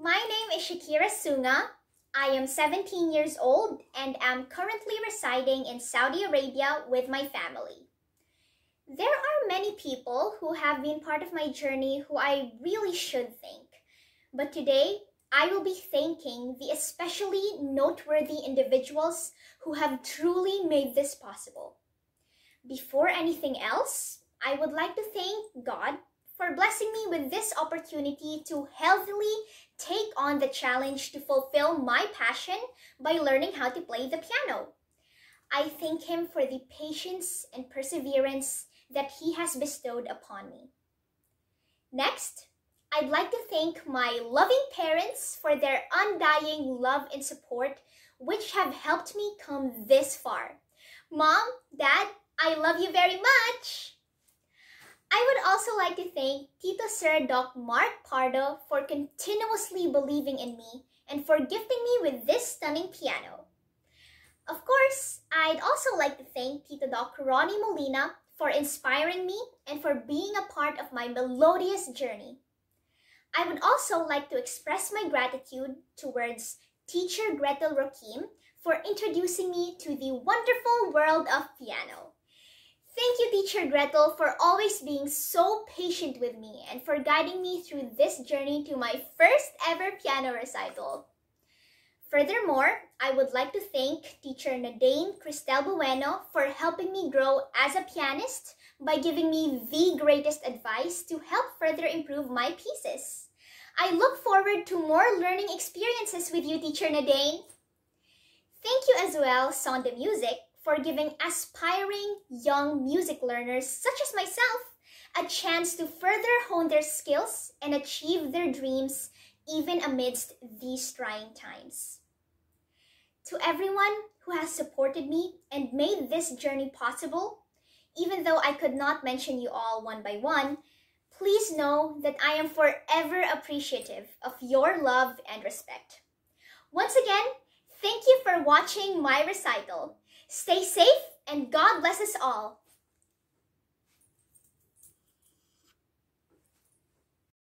My name is Shakira Sunga. I am 17 years old and am currently residing in Saudi Arabia with my family. There are many people who have been part of my journey who I really should thank. But today, I will be thanking the especially noteworthy individuals who have truly made this possible. Before anything else, I would like to thank God for blessing me with this opportunity to healthily take on the challenge to fulfill my passion by learning how to play the piano. I thank Him for the patience and perseverance that He has bestowed upon me. Next, I'd like to thank my loving parents for their undying love and support, which have helped me come this far. Mom, Dad, I love you very much! I would also like to thank Tito Sir Doc Mark Pardo for continuously believing in me and for gifting me with this stunning piano. Of course, I'd also like to thank Tito Doc Ronnie Molina for inspiring me and for being a part of my melodious journey. I would also like to express my gratitude towards Teacher Gretel Rokim for introducing me to the wonderful world of piano. Thank you, Teacher Gretel, for always being so patient with me and for guiding me through this journey to my first ever piano recital. Furthermore, I would like to thank Teacher Nadine Cristel Bueno for helping me grow as a pianist by giving me the greatest advice to help further improve my pieces. I look forward to more learning experiences with you, Teacher Nadine. Thank you as well, Son de Music, for giving aspiring young music learners such as myself a chance to further hone their skills and achieve their dreams even amidst these trying times. To everyone who has supported me and made this journey possible, even though I could not mention you all one by one, please know that I am forever appreciative of your love and respect. Once again, thank you for watching my recital. Stay safe and God bless us all.